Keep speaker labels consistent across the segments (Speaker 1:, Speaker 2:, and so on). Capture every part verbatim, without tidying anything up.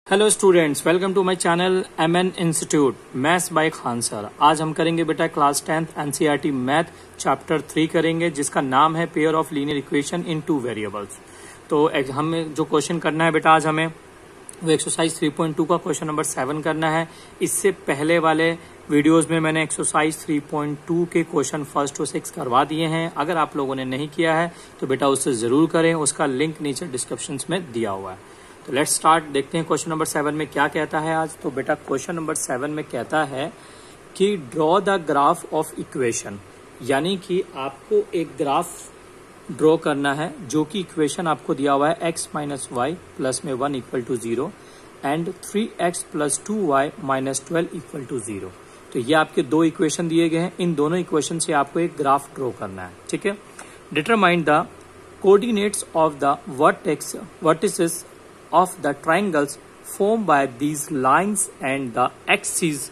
Speaker 1: Hello students, welcome to my channel M N institute maths by Khan sir. आज हम करेंगे बेटा class tenth NCERT math chapter three करेंगे, जिसका नाम है pair of linear equation in two variables. तो हमें जो क्वेश्चन करना है बेटा आज हमें वो एक्सरसाइज थ्री पॉइंट टू का क्वेश्चन नंबर सेवन करना है। इससे पहले वाले वीडियोस में मैंने एक्सरसाइज थ्री पॉइंट टू के क्वेश्चन फर्स्ट टू सिक्स करवा दिए हैं। अगर आप लोगों ने नहीं किया है तो बेटा उससे जरूर करें, उसका लिंक नीचे डिस्क्रिप्शन में दिया हुआ है। तो लेट्स स्टार्ट, देखते हैं क्वेश्चन नंबर सेवन में क्या कहता है आज। तो बेटा क्वेश्चन नंबर सेवन में कहता है कि draw the graph of equation, यानी कि आपको एक ग्राफ ड्रॉ करना है जो कि इक्वेशन आपको दिया हुआ है एक्स माइनस वाई प्लस में one equal to zero and three x plus two y minus twelve equal to zero. तो ये आपके दो इक्वेशन दिए गए हैं, इन दोनों इक्वेशन से आपको एक ग्राफ ड्रॉ करना है। ठीक है, determine the coordinates of the vertex vertices of the triangles formed by these lines and the axes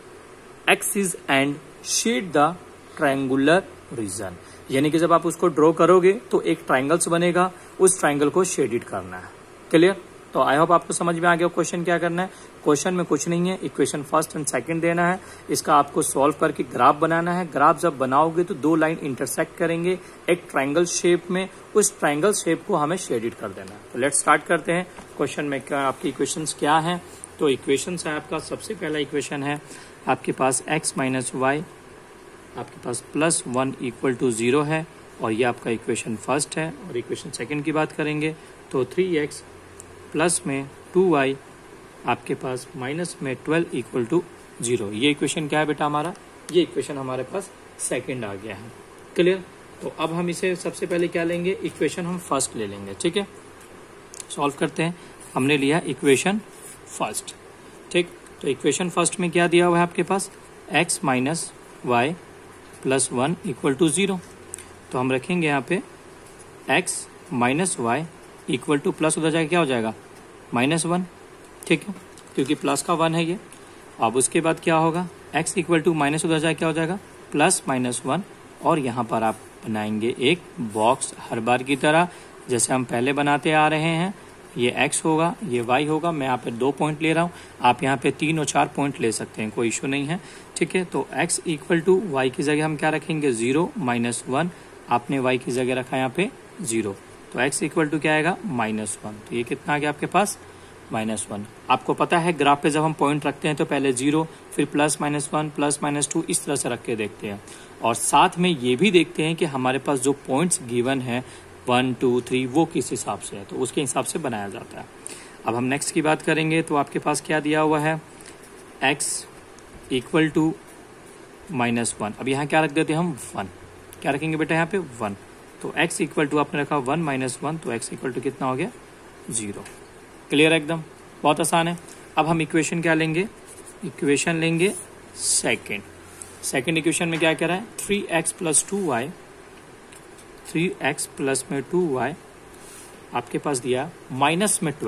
Speaker 1: axes and shade the triangular region। यानी कि जब आप उसको ड्रॉ करोगे तो एक ट्राइंगल्स बनेगा, उस ट्राइंगल को शेडिड करना है। क्लियर? तो आई होप आपको समझ में आ गया क्वेश्चन क्या करना है। क्वेश्चन में कुछ नहीं है, इक्वेशन फर्स्ट एंड सेकंड देना है, इसका आपको सॉल्व करके ग्राफ बनाना है। ग्राफ जब बनाओगे तो दो लाइन इंटरसेक्ट करेंगे एक ट्राइंगल शेप में, उस ट्राइंगल शेप को हमें शेडिड कर देना है। तो लेट्स स्टार्ट करते हैं। क्वेश्चन में क्या आपकी इक्वेशंस क्या है। तो इक्वेशंस है आपका, सबसे पहला इक्वेशन है आपके पास एक्स माइनस वाई आपके पास plus one equal to zero है, और ये आपका इक्वेशन फर्स्ट है। और इक्वेशन सेकंड की बात करेंगे तो थ्री एक्स प्लस में टू वाई आपके पास माइनस में ट्वेल्व इक्वल टू जीरो। ये इक्वेशन क्या है बेटा हमारा, ये इक्वेशन हमारे पास सेकंड आ गया है। क्लियर? तो अब हम इसे सबसे पहले क्या लेंगे, इक्वेशन हम फर्स्ट ले लेंगे। ठीक है, सॉल्व करते हैं। हमने लिया इक्वेशन फर्स्ट। ठीक, तो इक्वेशन फर्स्ट में क्या दिया हुआ है आपके पास, x minus y plus one equal to zero. तो हम रखेंगे यहाँ पे x minus y equal to plus उधर जाएगा क्या हो जाएगा माइनस वन। ठीक है, क्योंकि प्लस का वन है ये। अब उसके बाद क्या होगा, x इक्वल टू माइनस उधर जाए क्या हो जाएगा प्लस माइनस वन, और यहाँ पर आप बनाएंगे एक बॉक्स हर बार की तरह जैसे हम पहले बनाते आ रहे हैं। ये x होगा, ये y होगा। मैं यहाँ पे दो पॉइंट ले रहा हूँ, आप यहाँ पे तीन और चार पॉइंट ले सकते हैं, कोई इशू नहीं है। ठीक है, तो x इक्वल टू वाई की जगह हम क्या रखेंगे जीरो माइनस वन, आपने y की जगह रखा यहाँ पे जीरो, तो x इक्वल टू क्या आएगा माइनस वन। तो ये कितना आ गया आपके पास माइनस वन। आपको पता है ग्राफ पे जब हम पॉइंट रखते हैं तो पहले जीरो फिर plus minus one plus minus two इस तरह से रख के देखते हैं, और साथ में ये भी देखते हैं कि हमारे पास जो पॉइंट्स गिवन है वन टू थ्री वो किस हिसाब से है, तो उसके हिसाब से बनाया जाता है। अब हम नेक्स्ट की बात करेंगे तो आपके पास क्या दिया हुआ है, x equal to minus one. अब यहाँ क्या रख देते हैं हम वन, क्या रखेंगे बेटा यहाँ पे वन। तो x इक्वल टू आपने रखा वन माइनस वन, तो x इक्वल टू कितना हो गया जीरो। क्लियर एकदम, बहुत आसान है। अब हम इक्वेशन क्या लेंगे, इक्वेशन लेंगे सेकंड। सेकंड इक्वेशन में क्या कह रहा है, three x plus two y three x plus में टू वाई आपके पास दिया माइनस में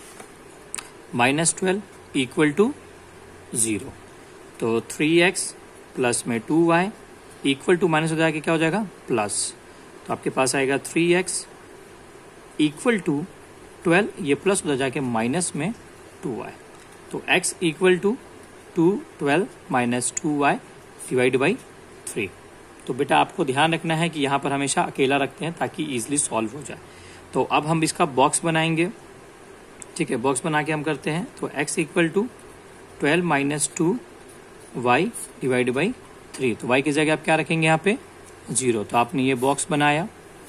Speaker 1: twelve minus twelve equal to zero. तो थ्री एक्स प्लस में two y equal to minus हो जाएगा क्या हो जाएगा प्लस, तो आपके पास आएगा three x equal to twelve, ये प्लस उधर जाके माइनस में टू वाई। तो x equal to two twelve minus two y divide by three. तो बेटा आपको ध्यान रखना है कि यहाँ पर हमेशा अकेला रखते हैं ताकि इजीली सॉल्व हो जाए। तो अब हम इसका बॉक्स बनाएंगे। ठीक है, बॉक्स बना के हम करते हैं। तो x equal to twelve minus two y divide by three. तो y की जगह आप क्या रखेंगे यहाँ पे जीरो। तो आपने ये बॉक्स बनाया,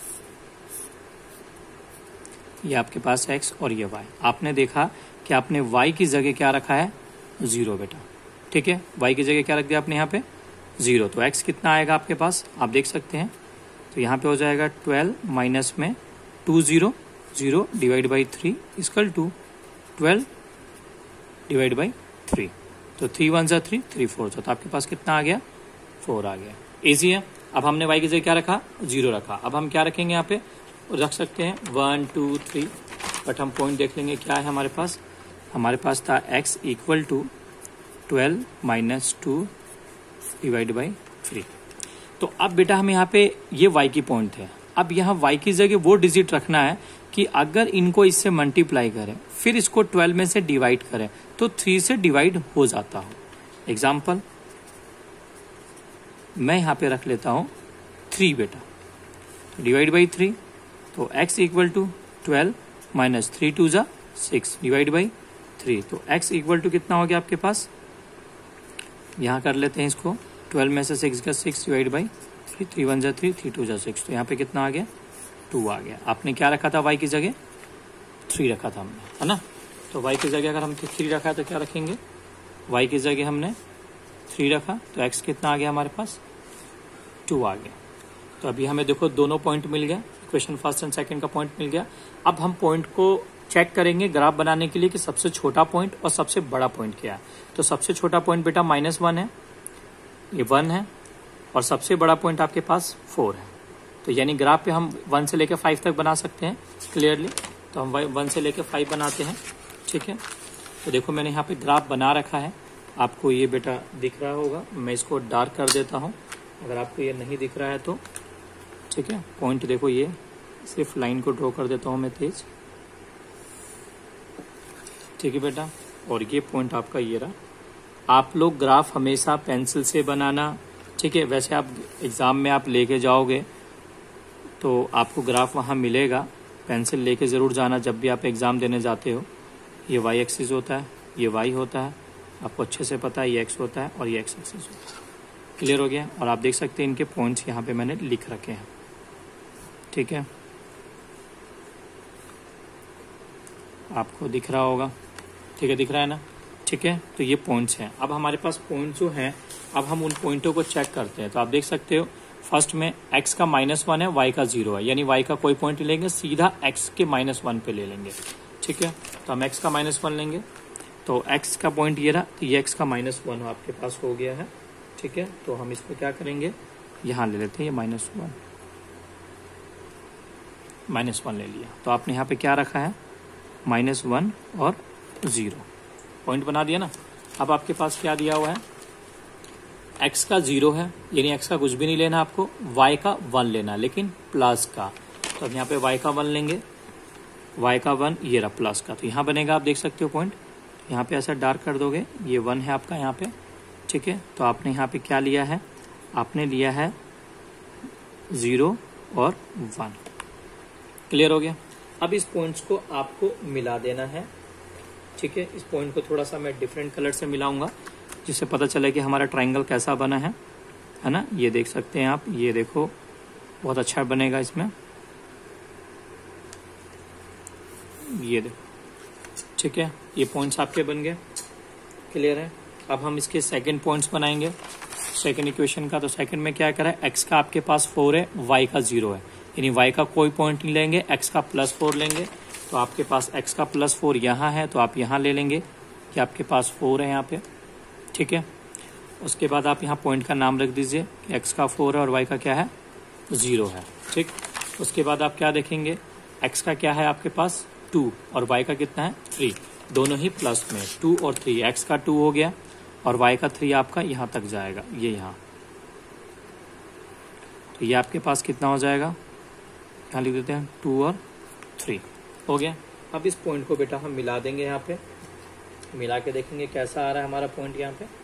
Speaker 1: ये आपके पास x और ये y। आपने देखा कि आपने y की जगह क्या रखा है जीरो बेटा। ठीक है, y की जगह क्या रख दिया आपने यहाँ पे जीरो। तो x कितना आएगा आपके पास आप देख सकते हैं। तो यहाँ पे हो जाएगा ट्वेल्व माइनस में two zero zero divide by three equal to twelve divide by three. तो थ्री वन जा थ्री, थ्री फोर जा, तो आपके पास कितना आ गया फोर आ गया। इजी है। अब हमने y की जगह क्या रखा जीरो रखा। अब हम क्या रखेंगे यहाँ पे, रख सकते हैं वन टू थ्री, बट हम पॉइंट देख लेंगे क्या है हमारे पास। हमारे पास था x equal to twelve minus two divide by three. तो अब बेटा हम यहाँ पे ये y की पॉइंट है। अब यहाँ y की जगह वो डिजिट रखना है कि अगर इनको इससे मल्टीप्लाई करें फिर इसको ट्वेल्व में से डिवाइड करें तो थ्री से डिवाइड हो जाता हो। एग्जाम्पल मैं यहाँ पे रख लेता हूँ थ्री बेटा, डिवाइड बाई थ्री, तो x equal to twelve minus three two जा सिक्स डिवाइड बाई थ्री, तो x इक्वल टू कितना हो गया आपके पास, यहाँ कर लेते हैं इसको, ट्वेल्व में से सिक्स का six divide by three, three one जा थ्री, थ्री टू जा सिक्स, तो यहाँ पे कितना आ गया, टू आ गया। आपने क्या रखा था y की जगह, थ्री रखा था हमने, है ना। तो y की जगह अगर हम थ्री रखा है तो क्या रखेंगे, y की जगह हमने थ्री रखा तो x कितना आ गया हमारे पास, टू आ गया। तो अभी हमें देखो दोनों पॉइंट मिल गया, इक्वेशन फर्स्ट एंड सेकंड का पॉइंट मिल गया। अब हम पॉइंट को चेक करेंगे ग्राफ बनाने के लिए कि सबसे छोटा पॉइंट और सबसे बड़ा पॉइंट क्या है। तो सबसे छोटा पॉइंट बेटा माइनस वन है, ये वन है, और सबसे बड़ा पॉइंट आपके पास फोर है। तो यानी ग्राफ पे हम वन से लेकर फाइव तक बना सकते हैं क्लियरली। तो हम वन से लेकर फाइव बनाते हैं, ठीक है। तो देखो मैंने यहाँ पे ग्राफ बना रखा है, आपको ये बेटा दिख रहा होगा, मैं इसको डार्क कर देता हूँ अगर आपको ये नहीं दिख रहा है तो, ठीक है। पॉइंट देखो, ये सिर्फ लाइन को ड्रॉ कर देता हूँ मैं तेज, ठीक है बेटा। और ये पॉइंट आपका ये रहा। आप लोग ग्राफ हमेशा पेंसिल से बनाना, ठीक है। वैसे आप एग्जाम में आप लेके जाओगे तो आपको ग्राफ वहाँ मिलेगा, पेंसिल लेके ज़रूर जाना जब भी आप एग्ज़ाम देने जाते हो। ये वाई एक्सिस होता है, ये वाई होता है, आपको अच्छे से पता है, ये एक्स होता है और ये एक्स एक्सिस होता है। क्लियर हो गया। और आप देख सकते हैं इनके पॉइंट्स यहाँ पे मैंने लिख रखे हैं, ठीक है, आपको दिख रहा होगा, ठीक है, दिख रहा है ना, ठीक है। तो ये पॉइंट्स हैं। अब हमारे पास पॉइंट्स जो हैं, अब हम उन पॉइंटों को चेक करते हैं। तो आप देख सकते हो फर्स्ट में x का माइनस वन है, y का जीरो है, यानी y का कोई पॉइंट लेंगे सीधा x के माइनस वन पे ले लेंगे, ठीक है। तो हम x का माइनस वन लेंगे, तो x का पॉइंट ये रहा, तो ये x का माइनस वन आपके पास हो गया है, ठीक है। तो हम इसको क्या करेंगे, यहाँ ले लेते हैं, ये माइनस वन माइनस वन ले लिया। तो आपने यहाँ पे क्या रखा है, माइनस वन और जीरो, पॉइंट बना दिया ना। अब आपके पास क्या दिया हुआ है, x का जीरो है, यानी x का कुछ भी नहीं लेना आपको, y का वन लेना, लेकिन प्लस का। तो अब यहाँ पे y का वन लेंगे, y का वन ये रहा प्लस का, तो यहाँ बनेगा, आप देख सकते हो पॉइंट, यहाँ पे ऐसा डार्क कर दोगे, ये वन है आपका यहाँ पे, ठीक है। तो आपने यहाँ पे क्या लिया है, आपने लिया है जीरो और वन। क्लियर हो गया। अब इस पॉइंट्स को आपको मिला देना है, ठीक है। इस पॉइंट को थोड़ा सा मैं डिफरेंट कलर से मिलाऊंगा जिससे पता चले कि हमारा ट्राइंगल कैसा बना है, है ना। ये देख सकते हैं आप, ये देखो बहुत अच्छा बनेगा इसमें, ये देखो, ठीक है। ये पॉइंट्स आपके बन गए, क्लियर है। अब हम इसके सेकंड पॉइंट्स बनाएंगे सेकंड इक्वेशन का। तो सेकंड में क्या करें, x का आपके पास फोर है, y का जीरो है, यानी y का कोई पॉइंट नहीं लेंगे, x का प्लस फोर लेंगे। तो आपके पास x का प्लस फोर यहाँ है, तो आप यहाँ ले लेंगे कि आपके पास फोर है यहाँ पे, ठीक है। उसके बाद आप यहाँ पॉइंट का नाम रख दीजिए, x का फोर है और y का क्या है, जीरो है, ठीक। उसके बाद आप क्या देखेंगे, x का क्या है आपके पास, टू, और y का कितना है, थ्री, दोनों ही प्लस में, टू और थ्री, x का टू हो गया और y का थ्री आपका यहाँ तक जाएगा, ये यहाँ। तो ये आपके पास कितना हो जाएगा, यहाँ लिख देते हैं टू और थ्री, हो गया। अब इस पॉइंट को बेटा हम मिला देंगे, यहाँ पे मिला के देखेंगे कैसा आ रहा है हमारा पॉइंट यहाँ पे।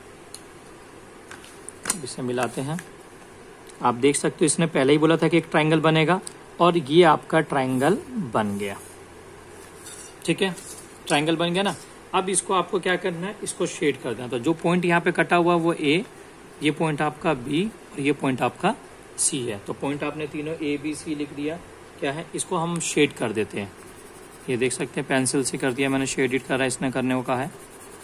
Speaker 1: इसे मिलाते हैं, आप देख सकते हो इसने पहले ही बोला था कि एक ट्राइंगल बनेगा और ये आपका ट्राइंगल बन गया, ठीक है। ट्राइंगल बन गया ना। अब इसको आपको क्या करना है, इसको शेड कर देना। तो जो पॉइंट यहाँ पे कटा हुआ वो ए, ये पॉइंट आपका बी और ये पॉइंट आपका सी है। तो पॉइंट आपने तीनों ए बी सी लिख दिया, क्या है, इसको हम शेड कर देते हैं। ये देख सकते हैं पेंसिल से कर दिया मैंने, शेडिड करा, इसने करने को कहा है।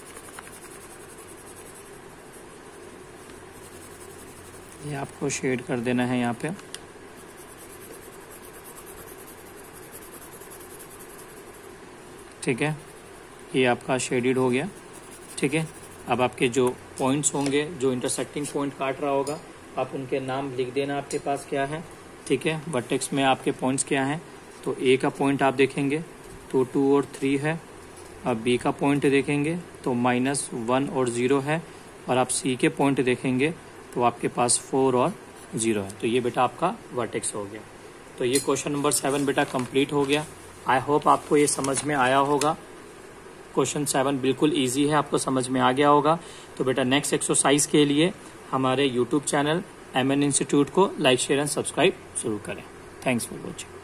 Speaker 1: ये आपको शेड कर देना है यहाँ पे, ठीक है। ये आपका शेडिड हो गया, ठीक है। अब आपके जो पॉइंट्स होंगे, जो इंटरसेक्टिंग पॉइंट काट रहा होगा, आप उनके नाम लिख देना आपके पास क्या है, ठीक है। वर्टेक्स में आपके पॉइंट्स क्या हैं, तो ए का पॉइंट आप देखेंगे तो टू और थ्री है। अब बी का पॉइंट देखेंगे तो माइनस वन और ज़ीरो है, और आप सी के पॉइंट देखेंगे तो आपके पास फोर और ज़ीरो है। तो ये बेटा आपका वर्टेक्स हो गया। तो ये क्वेश्चन नंबर सेवन बेटा कंप्लीट हो गया। आई होप आपको ये समझ में आया होगा। क्वेश्चन सेवन बिल्कुल इजी है, आपको समझ में आ गया होगा। तो बेटा नेक्स्ट एक्सरसाइज के लिए हमारे YouTube channel M N institute को लाइक शेयर एंड सब्सक्राइब जरूर करें। Thanks for watching.